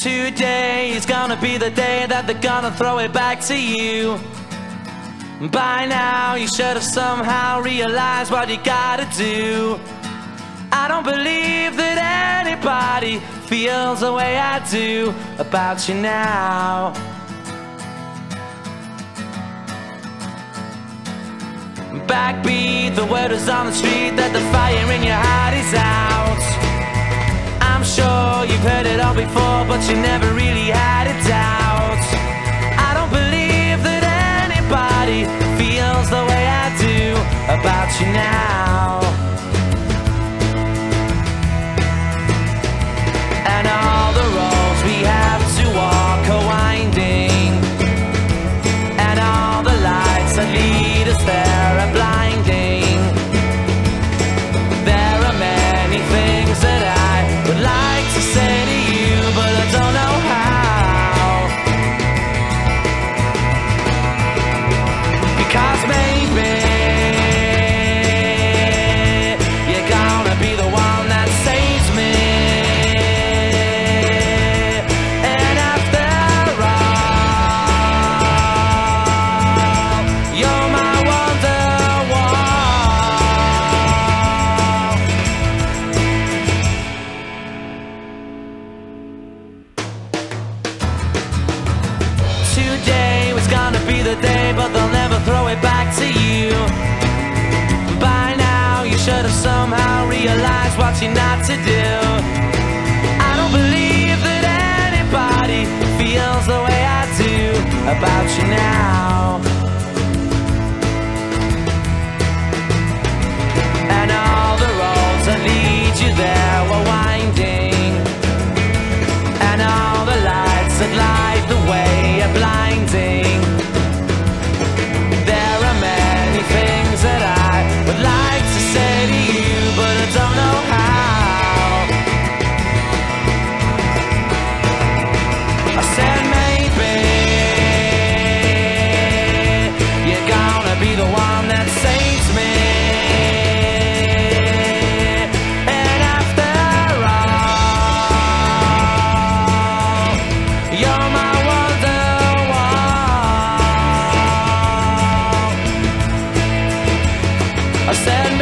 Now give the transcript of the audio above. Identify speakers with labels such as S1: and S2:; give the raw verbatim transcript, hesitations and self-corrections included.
S1: Today is gonna be the day that they're gonna throw it back to you. By now you should have somehow realized what you gotta do. I don't believe that anybody feels the way I do about you now. Backbeat, the word is on the street that the fire in your heart is out. I'm sure you've heard it all before, but you never really had a doubt. I don't believe that anybody feels the way I do about you now. And all the roads we have to walk are winding, and all the lights that lead us there are blinding. There are many things that I would like to say to you, but I don't know how. Because maybe you're gonna be the one that saves me. And after all, you're my wonderwall. Today was gonna be the day, but they'll never throw it back to you. By now you should have somehow realized what you're not to do. I don't believe that anybody feels the way I do about you now. And all the roads that lead you there were winding, and all the lights that light the way are blinding. There are many things that I would like to say to you, but I don't know how. I said maybe you're gonna be the one that saves me. And after all, you're my wonderwall. I said